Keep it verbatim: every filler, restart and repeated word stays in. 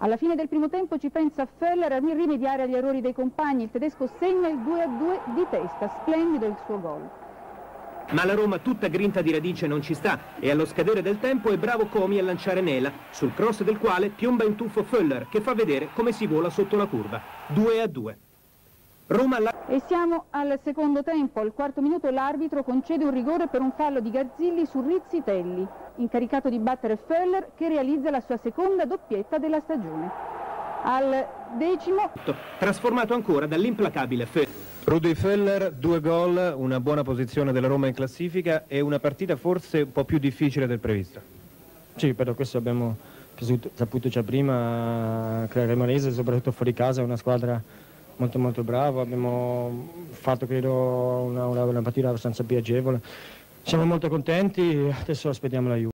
Alla fine del primo tempo ci pensa Föller a rimediare agli errori dei compagni. Il tedesco segna il due a due di testa, splendido il suo gol. Ma la Roma tutta grinta di radice non ci sta e allo scadere del tempo è bravo Comi a lanciare Nela, sul cross del quale piomba in tuffo Föller, che fa vedere come si vola sotto la curva. due a due. Roma alla... E siamo al secondo tempo. Al quarto minuto l'arbitro concede un rigore per un fallo di Garzilli su Rizzitelli, incaricato di battere Föller, che realizza la sua seconda doppietta della stagione. Al decimo... trasformato ancora dall'implacabile Föller. Rudi Föller, due gol, una buona posizione della Roma in classifica e una partita forse un po' più difficile del previsto. Sì, però questo abbiamo saputo già prima, che il Cremonese, soprattutto fuori casa, è una squadra molto molto brava, abbiamo fatto credo una, una, una partita abbastanza piacevole. Siamo molto contenti, adesso aspettiamo la Juve.